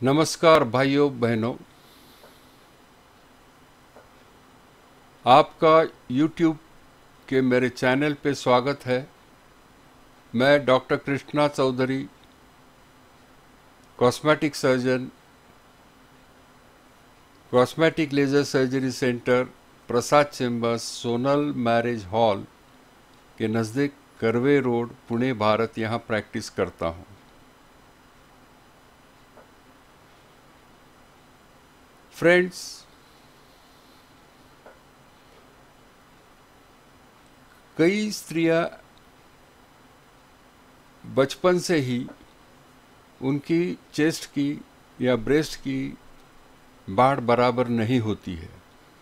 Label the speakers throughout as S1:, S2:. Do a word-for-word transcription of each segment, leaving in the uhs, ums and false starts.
S1: नमस्कार भाइयों बहनों, आपका यूट्यूब के मेरे चैनल पे स्वागत है। मैं doctor Krishna Chaudhary, cosmetic surgeon, cosmetic laser surgery centre, Prasad chambers, Sonal marriage hall के नज़दीक करवे रोड, पुणे, भारत, यहाँ प्रैक्टिस करता हूँ। फ्रेंड्स, कई स्त्रियां बचपन से ही उनकी चेस्ट की या ब्रेस्ट की बाढ़ बराबर नहीं होती है।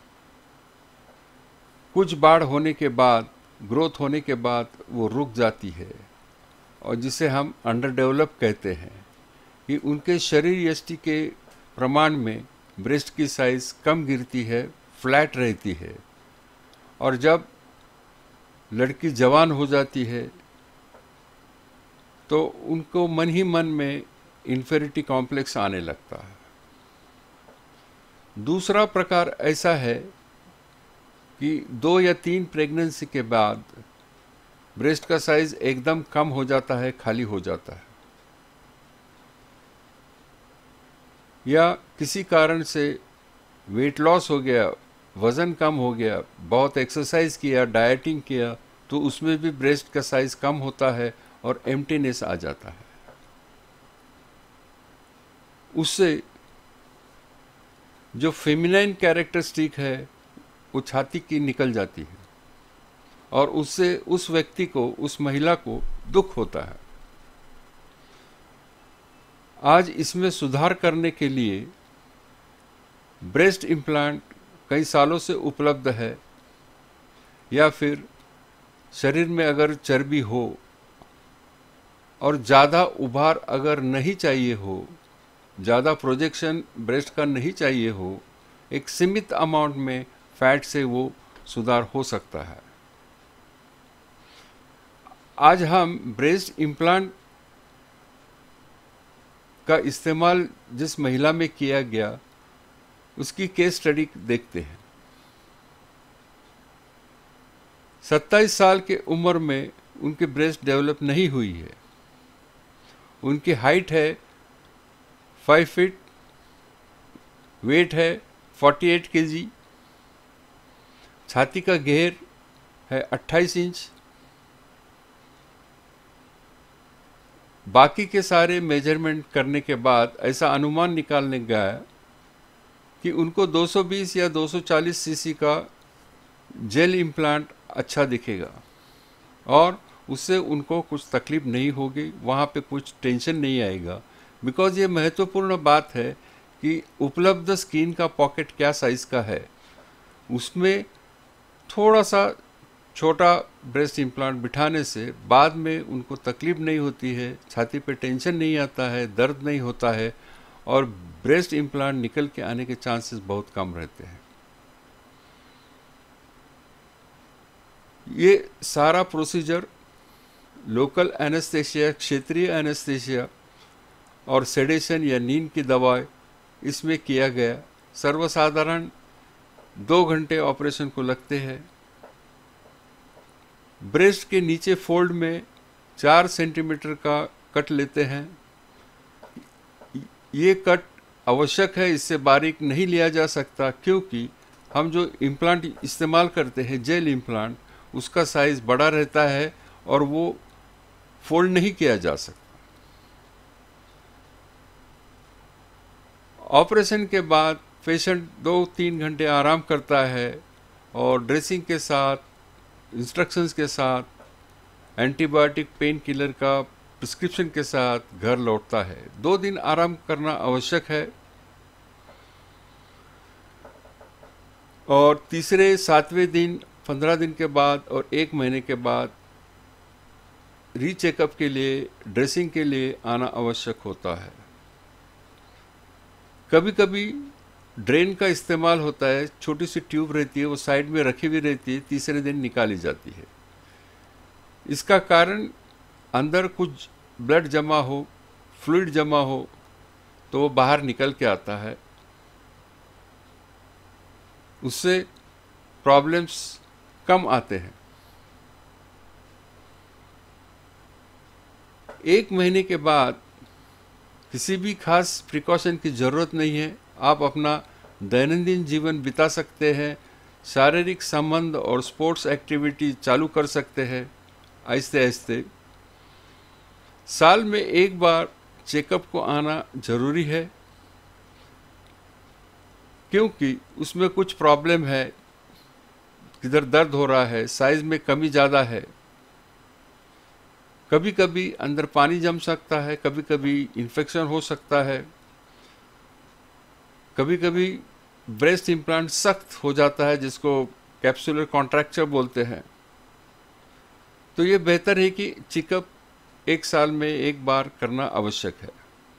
S1: कुछ बाढ़ होने के बाद, ग्रोथ होने के बाद वो रुक जाती है और जिसे हम अंडर डेवलप कहते हैं कि उनके शरीर यष्टि के प्रमाण में ब्रेस्ट की साइज़ कम गिरती है, फ्लैट रहती है। और जब लड़की जवान हो जाती है तो उनको मन ही मन में इन्फेरिटी कॉम्प्लेक्स आने लगता है। दूसरा प्रकार ऐसा है कि दो या तीन प्रेगनेंसी के बाद ब्रेस्ट का साइज एकदम कम हो जाता है, खाली हो जाता है, या किसी कारण से वेट लॉस हो गया, वज़न कम हो गया, बहुत एक्सरसाइज किया, डाइटिंग किया, तो उसमें भी ब्रेस्ट का साइज कम होता है और एम्प्टीनेस आ जाता है। उससे जो फेमिनाइन कैरेक्टरिस्टिक है वो छाती की निकल जाती है और उससे उस व्यक्ति को, उस महिला को दुख होता है। आज इसमें सुधार करने के लिए ब्रेस्ट इम्प्लांट कई सालों से उपलब्ध है, या फिर शरीर में अगर चर्बी हो और ज़्यादा उभार अगर नहीं चाहिए हो, ज़्यादा प्रोजेक्शन ब्रेस्ट का नहीं चाहिए हो, एक सीमित अमाउंट में फैट से वो सुधार हो सकता है। आज हम ब्रेस्ट इम्प्लांट का इस्तेमाल जिस महिला में किया गया उसकी केस स्टडी देखते हैं। सत्ताईस साल के उम्र में उनकी ब्रेस्ट डेवलप नहीं हुई है। उनकी हाइट है फाइव फीट, वेट है अड़तालीस केजी, छाती का घेर है अट्ठाईस इंच। बाकी के सारे मेजरमेंट करने के बाद ऐसा अनुमान निकालने गया कि उनको दो सौ बीस या दो सौ चालीस सीसी का जेल इम्प्लांट अच्छा दिखेगा और उससे उनको कुछ तकलीफ नहीं होगी, वहाँ पे कुछ टेंशन नहीं आएगा। बिकॉज़ ये महत्वपूर्ण बात है कि उपलब्ध स्किन का पॉकेट क्या साइज़ का है। उसमें थोड़ा सा छोटा ब्रेस्ट इम्प्लांट बिठाने से बाद में उनको तकलीफ नहीं होती है, छाती पे टेंशन नहीं आता है, दर्द नहीं होता है और ब्रेस्ट इम्प्लांट निकल के आने के चांसेस बहुत कम रहते हैं। ये सारा प्रोसीजर लोकल एनेस्थेशिया, क्षेत्रीय एनेस्थेशिया और सेडेशन या नींद की दवाएं इसमें किया गया। सर्वसाधारण दो घंटे ऑपरेशन को लगते हैं। ब्रेस्ट के नीचे फोल्ड में चार सेंटीमीटर का कट लेते हैं। ये कट आवश्यक है, इससे बारीक नहीं लिया जा सकता, क्योंकि हम जो इम्प्लांट इस्तेमाल करते हैं, जेल इम्प्लांट, उसका साइज़ बड़ा रहता है और वो फोल्ड नहीं किया जा सकता। ऑपरेशन के बाद पेशेंट दो तीन घंटे आराम करता है और ड्रेसिंग के साथ, इंस्ट्रक्शंस के साथ, एंटीबायोटिक पेन किलर का प्रिस्क्रिप्शन के साथ घर लौटता है। दो दिन आराम करना आवश्यक है और तीसरे सातवें दिन, पंद्रह दिन के बाद और एक महीने के बाद रीचेकअप के लिए, ड्रेसिंग के लिए आना आवश्यक होता है। कभी कभी ड्रेन का इस्तेमाल होता है, छोटी सी ट्यूब रहती है, वो साइड में रखी हुई रहती है, तीसरे दिन निकाली जाती है। इसका कारण अंदर कुछ ब्लड जमा हो, फ्लूइड जमा हो, तो वो बाहर निकल के आता है, उससे प्रॉब्लम्स कम आते हैं। एक महीने के बाद किसी भी खास प्रिकॉशन की ज़रूरत नहीं है, आप अपना दैनंदिन जीवन बिता सकते हैं, शारीरिक संबंध और स्पोर्ट्स एक्टिविटी चालू कर सकते हैं आहिस्ते आहिस्ते। साल में एक बार चेकअप को आना ज़रूरी है, क्योंकि उसमें कुछ प्रॉब्लम है, किधर दर्द हो रहा है, साइज में कमी ज़्यादा है, कभी कभी अंदर पानी जम सकता है, कभी कभी इन्फेक्शन हो सकता है, कभी कभी ब्रेस्ट इम्प्लांट सख्त हो जाता है जिसको कैप्सुलर कॉन्ट्रैक्चर बोलते हैं। तो ये बेहतर है कि चेकअप एक साल में एक बार करना आवश्यक है।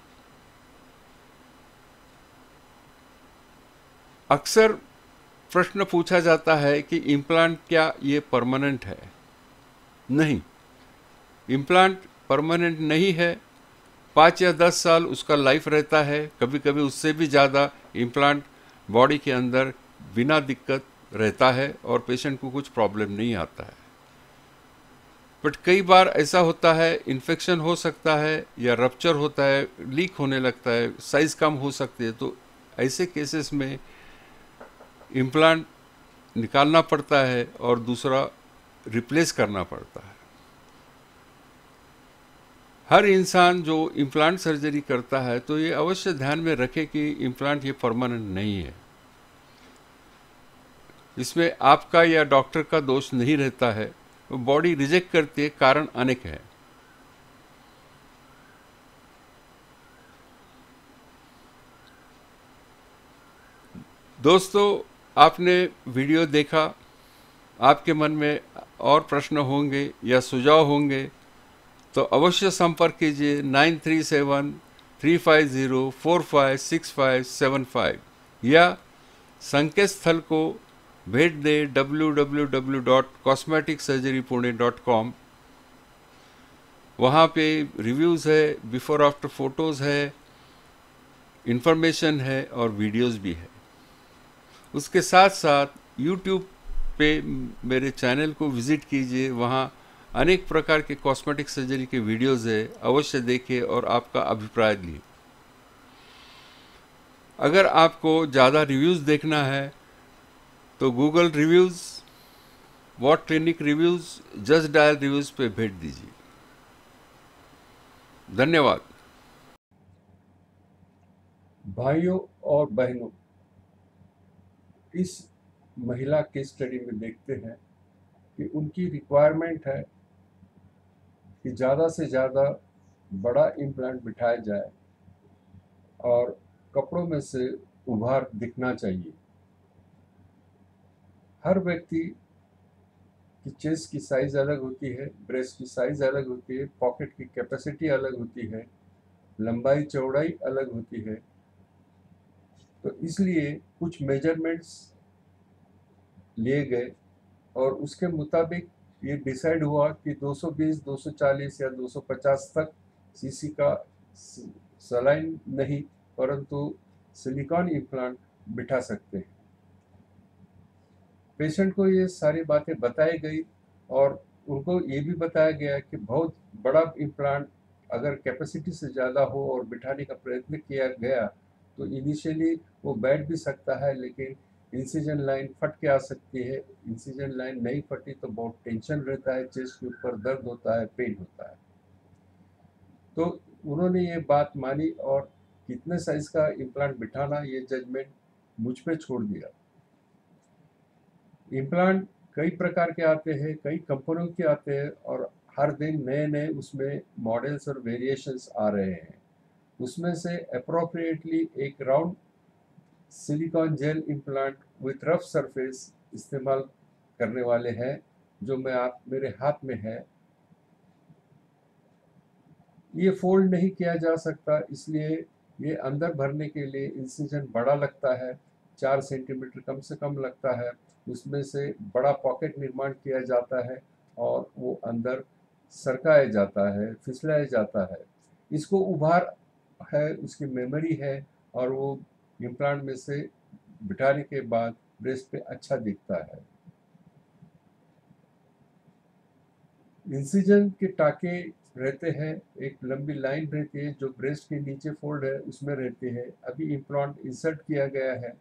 S1: अक्सर प्रश्न पूछा जाता है कि इम्प्लांट क्या ये परमानेंट है? नहीं, इम्प्लांट परमानेंट नहीं है। पाँच या दस साल उसका लाइफ रहता है, कभी कभी उससे भी ज़्यादा इम्प्लांट बॉडी के अंदर बिना दिक्कत रहता है और पेशेंट को कुछ प्रॉब्लम नहीं आता है। बट कई बार ऐसा होता है, इन्फेक्शन हो सकता है या रप्चर होता है, लीक होने लगता है, साइज़ कम हो सकती है। तो ऐसे केसेस में इम्प्लांट निकालना पड़ता है और दूसरा रिप्लेस करना पड़ता है। हर इंसान जो इम्प्लांट सर्जरी करता है तो ये अवश्य ध्यान में रखे कि इम्प्लांट ये परमानेंट नहीं है। इसमें आपका या डॉक्टर का दोष नहीं रहता है, वो बॉडी रिजेक्ट करती है, कारण अनेक है। दोस्तों, आपने वीडियो देखा, आपके मन में और प्रश्न होंगे या सुझाव होंगे तो अवश्य संपर्क कीजिए nine three seven three five zero four five six five seven five या संकेत स्थल को भेज दें W W W dot cosmetic surgery Pune dot com. वहाँ पे रिव्यूज़ है, बिफोर आफ्टर फोटोज़ है, इंफॉर्मेशन है और वीडियोस भी है। उसके साथ साथ यूट्यूब पे मेरे चैनल को विज़िट कीजिए, वहाँ अनेक प्रकार के कॉस्मेटिक सर्जरी के वीडियोस है, अवश्य देखिए और आपका अभिप्राय दिए। अगर आपको ज़्यादा रिव्यूज़ देखना है तो Google reviews, WhatClinic reviews, Justdial reviews पे भेज दीजिए। धन्यवाद।
S2: भाइयों और बहनों, इस महिला केस स्टडी में देखते हैं कि उनकी रिक्वायरमेंट है कि ज़्यादा से ज़्यादा बड़ा इम्प्लांट बिठाया जाए और कपड़ों में से उभार दिखना चाहिए। हर व्यक्ति की चेस्ट की साइज़ अलग होती है, ब्रेस्ट की साइज़ अलग होती है, पॉकेट की कैपेसिटी अलग होती है, लंबाई चौड़ाई अलग होती है। तो इसलिए कुछ मेजरमेंट्स लिए गए और उसके मुताबिक ये डिसाइड हुआ कि दो सौ बीस, दो सौ चालीस या दो सौ पचास तक सीसी का सलाइन नहीं परंतु सिलिकॉन इम्प्लांट बिठा सकते हैं। पेशेंट को ये सारी बातें बताई गई और उनको ये भी बताया गया कि बहुत बड़ा इम्प्लांट अगर कैपेसिटी से ज़्यादा हो और बिठाने का प्रयत्न किया गया तो इनिशियली वो बैठ भी सकता है, लेकिन इंसिजन लाइन फट के आ सकती है। इंसिजन लाइन नहीं फटी तो बहुत टेंशन रहता है, चेस्ट के ऊपर दर्द होता है, पेन होता है। तो उन्होंने ये बात मानी और कितने साइज का इम्प्लांट बिठाना ये जजमेंट मुझ पे छोड़ दिया। इम्प्लांट कई प्रकार के आते हैं, कई कंपनियों के आते हैं और हर दिन नए नए उसमें मॉडल्स और वेरिएशंस आ रहे हैं। उसमें से अप्रोप्रिएटली एक round silicone gel implant with rough surface इस्तेमाल करने वाले हैं, जो मैं आप मेरे हाथ में है। ये फोल्ड नहीं किया जा सकता, इसलिए ये अंदर भरने के लिए इंसिजन बड़ा लगता है, चार सेंटीमीटर कम से कम लगता है। उसमें से बड़ा पॉकेट निर्माण किया जाता है और वो अंदर सरकाया जाता है, फिसलाया जाता है। इसको उभार है, उसकी मेमोरी है, और वो इम्प्लांट में से बिठाने के बाद ब्रेस्ट पे अच्छा दिखता है। इंसिजन के टाके रहते हैं, एक लंबी लाइन रहती है जो ब्रेस्ट के नीचे फोल्ड है उसमें रहती है। अभी इम्प्लांट इंसर्ट किया गया है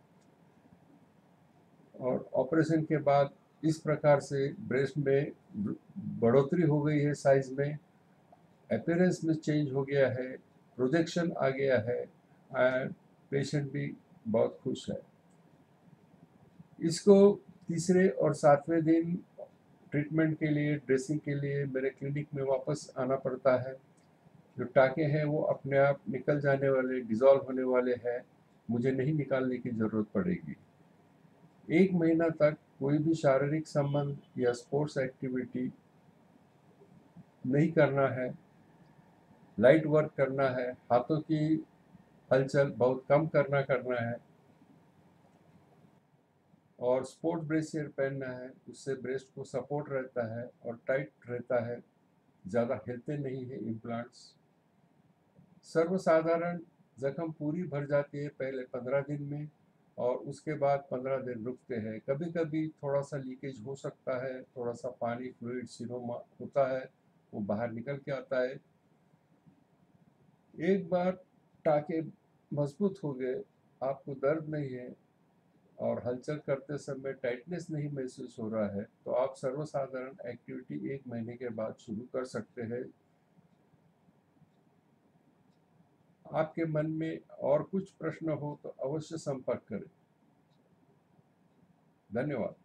S2: और ऑपरेशन के बाद इस प्रकार से ब्रेस्ट में बढ़ोतरी हो गई है, साइज में, अपीयरेंस में चेंज हो गया है, प्रोजेक्शन आ गया है, एंड पेशेंट भी बहुत खुश है। इसको तीसरे और सातवें दिन ट्रीटमेंट के लिए, ड्रेसिंग के लिए मेरे क्लिनिक में वापस आना पड़ता है। जो टाके हैं वो अपने आप निकल जाने वाले, डिज़ोल्व होने वाले हैं, मुझे नहीं निकालने की ज़रूरत पड़ेगी। एक महीना तक कोई भी शारीरिक संबंध या स्पोर्ट्स एक्टिविटी नहीं करना है, लाइट वर्क करना है, हाथों की हलचल बहुत कम करना करना है, और स्पोर्ट ब्रेसियर पहनना है। उससे ब्रेस्ट को सपोर्ट रहता है और टाइट रहता है, ज़्यादा हिलते नहीं है इम्प्लांट्स। सर्वसाधारण जख्म पूरी भर जाती है पहले पंद्रह दिन में, और उसके बाद पंद्रह दिन रुकते हैं। कभी कभी थोड़ा सा लीकेज हो सकता है, थोड़ा सा पानी, फ्लूइड, सिरोमा होता है, वो बाहर निकल के आता है। एक बार टाके मजबूत हो गए, आपको दर्द नहीं है और हलचल करते समय टाइटनेस नहीं महसूस हो रहा है, तो आप सर्वसाधारण एक्टिविटी एक महीने के बाद शुरू कर सकते हैं। आपके मन में और कुछ प्रश्न हो तो अवश्य संपर्क करें। धन्यवाद।